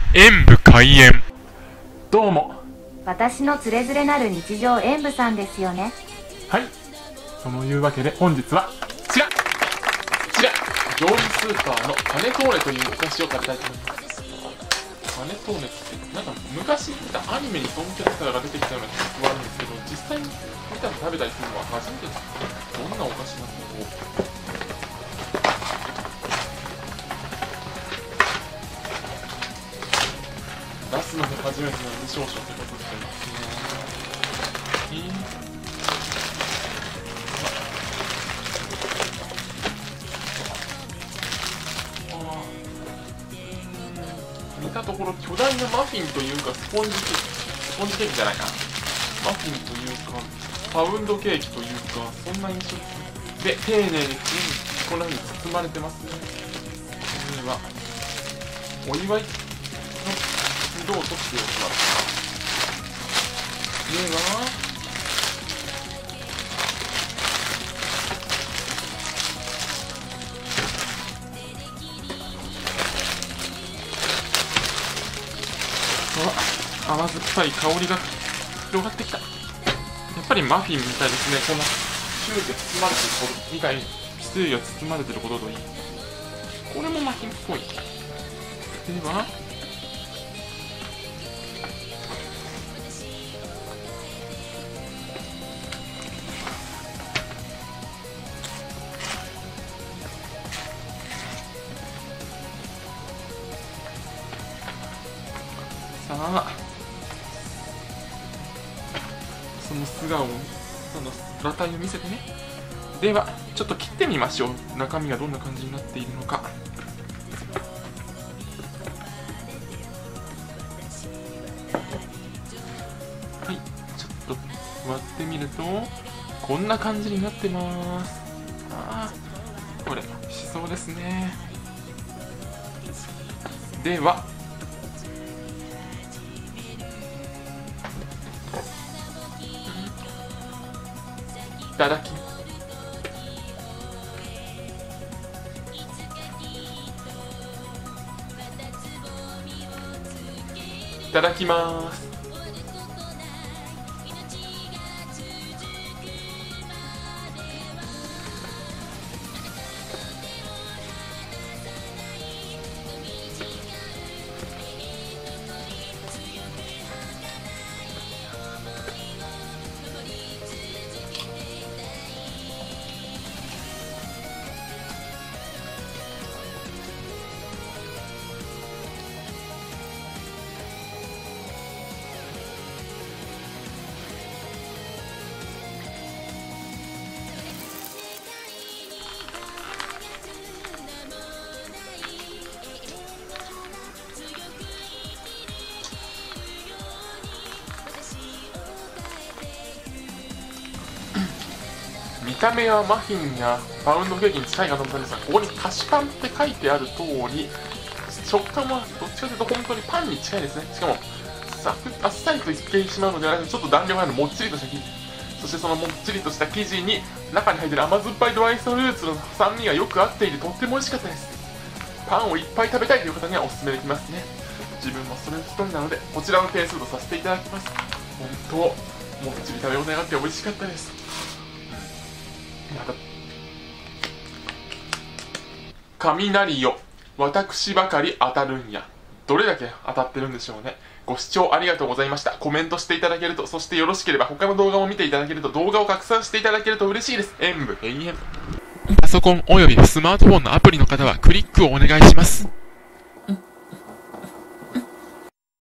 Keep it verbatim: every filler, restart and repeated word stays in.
演武開演。どうも。 私のつれづれなる日常演武さんですよね。 はい。そのいうわけで本日はこちらこちら上位スーパーのパネトーネというお菓子を食べたいと思います。パネトーネってなんか昔見たアニメにそのキャラクターが出てきたような記憶はあるんですけど、実際に見たり食べたりするのは初めてです。どんなお菓子なんだろう。出すのが初めてなので少々手が取ってますね。えー見たところ巨大なマフィンというかスポンジケーキ、スポンジケーキじゃないな、マフィンというかパウンドケーキというか、そんな印象で丁寧にこんな風に包まれてますね。これはお祝いの色をとしておきます。では甘酸っぱい香りが広がってきた。やっぱりマフィンみたいですね。このシューで包まれてること以外にシューが包まれてることといい、これもマフィンっぽい。ではさあその素顔を、その裸体を見せてね。ではちょっと切ってみましょう。中身がどんな感じになっているのか。はい、ちょっと割ってみるとこんな感じになってます。ああ、これしそうですね。ではいただきいただきます。見た目はマフィンやパウンドケーキに近いかと思ったんですが、ここに菓子パンって書いてある通り、食感はどっちかというと本当にパンに近いですね。しかもサクッあっさりといってしまうのではなくて、ちょっと弾力があるもっちりとした生地、そしてそのもっちりとした生地に中に入っている甘酸っぱいドライフルーツの酸味がよく合っていてとっても美味しかったです。パンをいっぱい食べたいという方にはおすすめできますね。自分もそれ一人なのでこちらの点数とさせていただきます。本当もっちり食べ応えがあって美味しかったです。また雷よ私ばかり当たるんや。どれだけ当たってるんでしょうね。ご視聴ありがとうございました。コメントしていただけると、そしてよろしければ他の動画も見ていただけると、動画を拡散していただけると嬉しいです。演武閉園。パソコンおよびスマートフォンのアプリの方はクリックをお願いします。